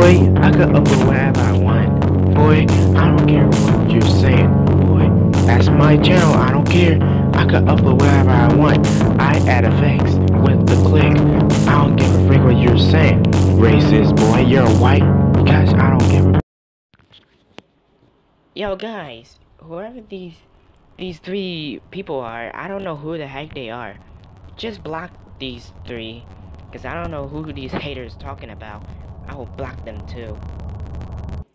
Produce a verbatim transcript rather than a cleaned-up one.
Boy, I can upload whatever I want. Boy, I don't care what you're saying. Boy, that's my channel, I don't care. I can upload whatever I want. I add effects with the click. I don't give a freak what you're saying. Racist boy, you're white. Guys, I don't give a. Yo guys, whoever these these three people are, I don't know who the heck they are. Just block these three, cause I don't know who these haters talking about. I will block them too.